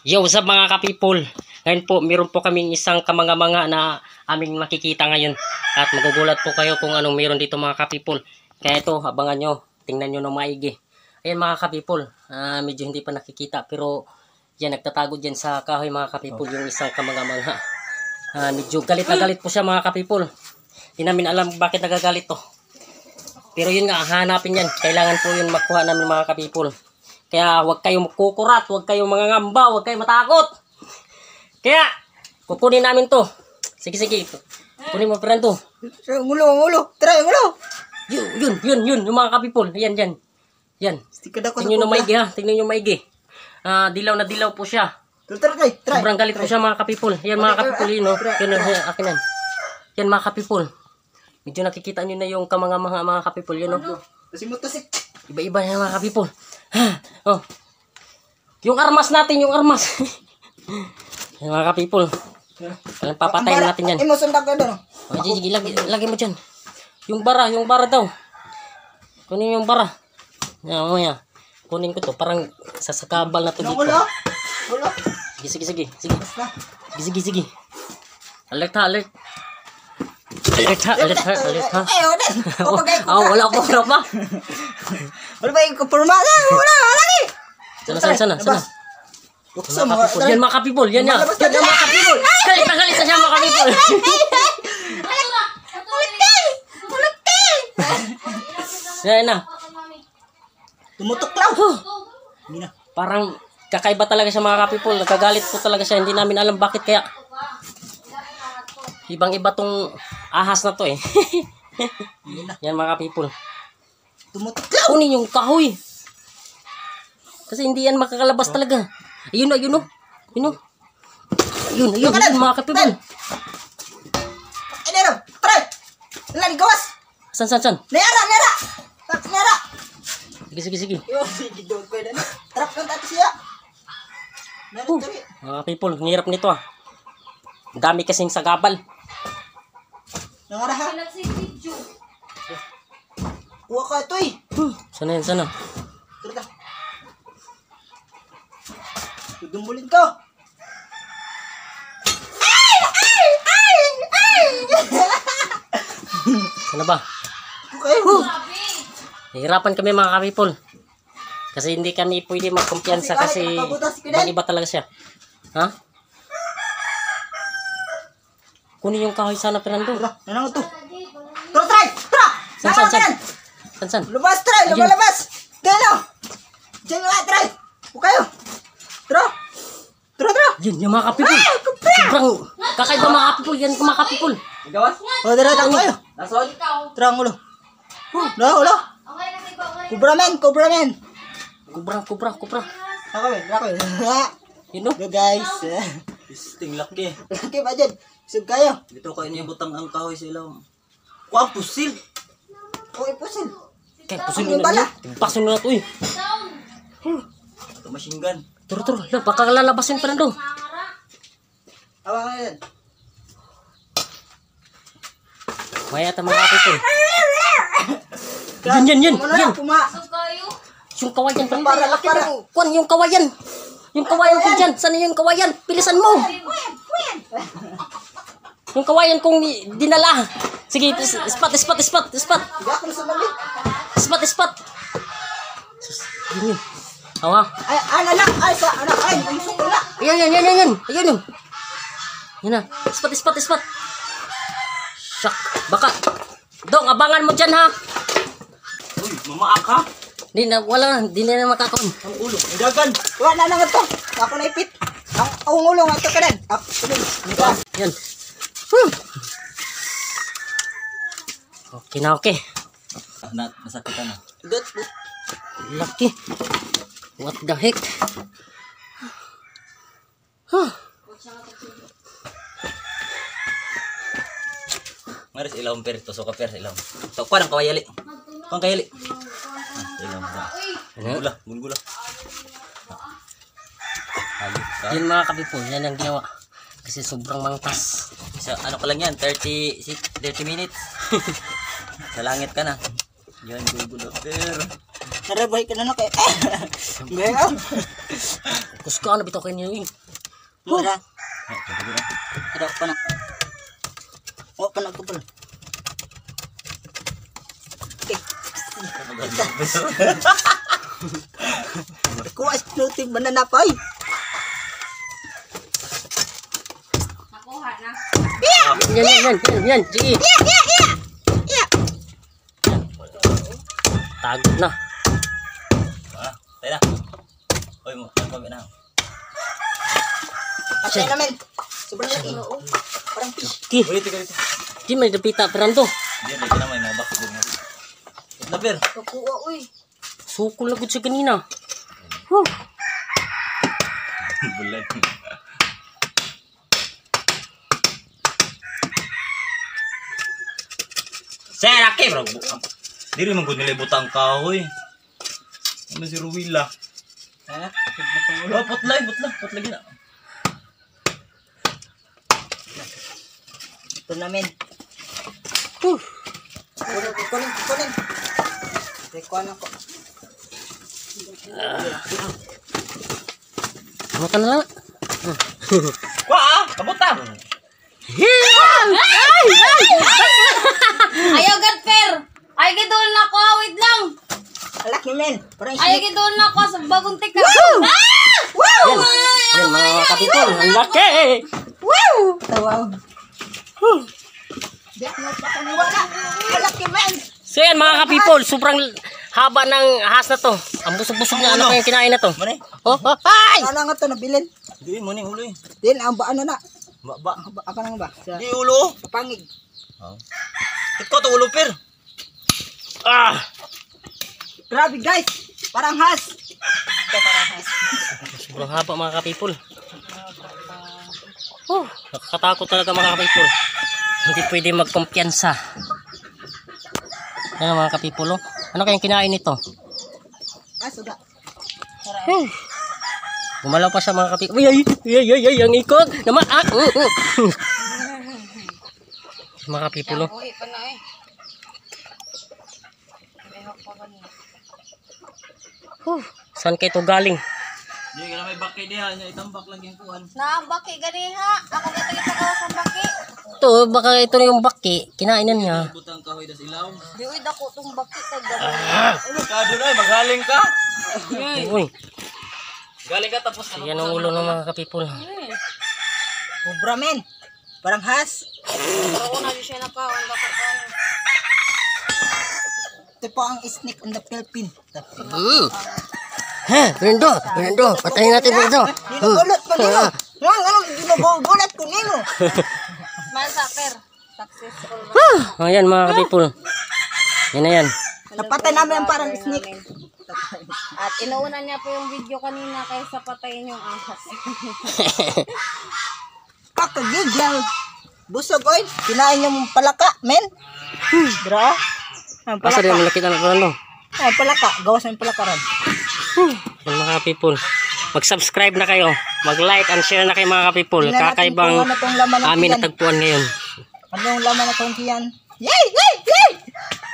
Yo, what's up mga ka-people? Ngayon po, meron po kaming isang kamanga-manga na aming makikita ngayon. At magugulat po kayo kung anong meron dito mga ka-people. Kaya ito, abangan nyo. Tingnan nyo ng maigi. Ayan mga ka-people, medyo hindi pa nakikita. Pero yan, nagtatago dyan sa kahoy mga ka-people yung isang kamanga-manga. Medyo galit na galit po siya mga ka-people. Hindi namin alam bakit nagagalit to. Pero yun nga, hanapin yan. Kailangan po yun makuha namin mga ka-people. Kaya huwag kayong kukurat, huwag kayong mangangamba, huwag kayong matakot. Kaya, kukunin namin to. Sige, sige. Kunin mo, friend to. Ulo. Try, ulo. Yun. Yung mga kapipol. Yan. Yan. Tingnan nyo maigi ha. Tingnan nyo maigi. Dilaw na dilaw po siya. Try. Sobrang galit po siya mga kapipol. Yan mga kapipol yun, no? Yun, akin yan. Yan mga kapipol. Medyo nakikita nyo na yung kamanga-manga mga kapipol yun, no? Tasik. Iba-iba yan mga kapipol. Oh. Yung armas natin, yung armas. Yan mga kapipol. Papatayin natin yan. Sundak ka doon. Sige, lagi mo dyan. Yung bara daw. Kunin yung bara. Yan. Kunin ko to. Parang sasakabal na to dito. Ulo. Sige. Alert ha. Wala pa. Wala ba yung kupurmada? Wala lagi. Sana. Yan mga kapipol. Yan mga kapipol. Galit na siya mga kapipol. Yan na. Tumutok lang. Parang kakaiba talaga siya mga kapipol. Nagagalit po talaga siya. Hindi namin alam bakit kaya. Ibang-iba tong ahas na to eh. Yan mga kapipol. Tumutok lang. Kunin yung kahoy. Kasi hindi yan makakalabas talaga. Ayun mga kapipol. Ay, nero. Try. Lali, gawas. San? Nera. Sige. Yo, sige dog ko na. Trap lang tayo siya. Nero tari. Mga kapipol, ang hirap nito ah. Ang dami kasing sagabal. Nangaraha. Kuha ka ito eh. Sana. Tara. Dudumbulin ko. Sana ba? Okay. Nahihirapan kami mga kapipol. Kasi hindi kami pwede magkumpiyansa kasi iba talaga siya. Ha? Kunin yung kahoy sana, Fernando. Ano to? Try! San? Lumabas, try! Lumalabas! Diyan nga, try! Huwag kayo! Tara! Yun, yung mga kapipol. Sobrang kakaiba mga kapipol. Yan mga kapipol. Gawas? O, tara kayo! Tara ang ulo. Ulo! Kubramen! Kubra. Ako. Yun no? Go guys! Isting laki. Laki ba dyan? Sug kayo! Dito kayo niya butang ang kahoy sa ilaw. Kuha pusil. Uy, pusin! Kaya pusin nyo na niya. Timpasin nyo na ito eh. Ito machine gun. Turo. Baka lalabasin, Fernando. Hawa nga yan. Maya ata mga kapipol. Yan. Yung kawayan, Fernando. Kuan, yung kawayan. Yung kawayan ko dyan. Sana yung kawayan? Pilisan mo. Yung kawayan kong dinala. Sige, spot. Spot. Yun. Hawa. Ay, anak! Ang sukula! Yan. Ayun yun. Yan na. Spot. Shock. Baka. Dong, abangan mo dyan ha. Uy, mamaak ha. Hindi na makakaon. Ang ulo. Ang dagan. Wala na nga to! Ako na ipit! Ang ulo nga ito ka din! Yan. Okay. Nasakit na. Lucky. What the heck? Maris ilaw perito. So ka ilaw. So, kuha ng kawayali. Ilaw. Gulgula. Yan mga kapipol. Yan ang ginawa. Kasi sobrang mangtas. Ano ka lang yan? 30 minutes. Sa langit ka na. Yan, gugulo. Narabahay ka na kay. Gaya. Kuska na bitaw kayo niyo. Mura. Ada pa na. Oh, pa na ko pala. Kuha exploting banana pa. Nakuha na. Yan. Sige. Tagod na. Tayo na. Hoy mo, ano ba na? Asya namin. Sobrang laki. Parang fish. Ki, Ulit ka dito. di may dapita Fernando. Diyan, dito na may mga box din. Na per. Nakuha, uy. Suko lagod siya kanina. Huh. Bulan. Saya laki bro. Diri man gud nila butang kahoy. Ano si Ruwila? Ha? Oh, putlay gina. Ito namin. Huh. Kunin. Rekoan ako. Ano ka na lang? Wa, kabutang. Ayaw gad, Per. Ay, gidol na ko. Wait lang. Alak ni men. Parang Ay, snake. gidol na ko sa bagong tika. Yan mga kapitol. Ang laki. Tawaw. Dek mo pa kung wala. Alak ni men. So yan mga kapipol. Sobrang haba ng ahas na to. Ang busog-busog na ano kayong kinain na to. Mane? Oh, ay! Ano nga to nabilin? Di mo ni ulo eh. Din ang ba ano na? Ba. Ako nang ba? Sa Di ulo. pangig. Oh. Ito to ulo per. Ah! Grabe guys. Parang has. Ito parang has. Sobrang haba mga kapipol. Oh, nakakatakot talaga mga kapipol. Hindi pwede magkumpiyansa. Ano mga kapipol oh? Ano kayong kinain nito? Ah, suga. Gumalaw pa siya mga kapipol. Ay, ang ikot. Naman, mga kapipol oh. Uy, pa na eh. Behok pa ganun. Saan kayo ito galing? Di ka na may baki diha, nya itambak lang yung kuan. Baki gani ha. Ako na tayo sa kawasan baki. Ito, baka ito na yung baki. Kinainan niya. Butang kahoy das ilaw. Di uy dako tong baki tag gani. Ulo ka doon ay magaling ka. Uy, Galing ka tapos ano? yan ang ulo ng mga kapipol. Cobra men. Parang has. Pero ko na di siya nakaon dako pa. Ito po ang snake on the Philippines. Brendo, patayin natin Brendo. Ginugulat pa nino. Ano ginugulat ko nino. Man sa Per. Successful. Ayan mga kapipol. Yan na yan. Napatay namin ang parang snake. At inuuna niya po yung video kanina kaysa patayin yung ahas. Kakagigil. Busog oy. Kinain yung palaka, men. Bra. Ang Asa din palaka. malaki na Brendo. Ang palaka. Gawas ng palaka ran. Yan mga kapipol. Mag-subscribe na kayo. Mag-like and share na kayo mga kapipol. Tingnan natin Kakaibang kung ano tong laman ng amin tiyan. natagpuan ngayon. Ano yung laman na tong tiyan? Yay!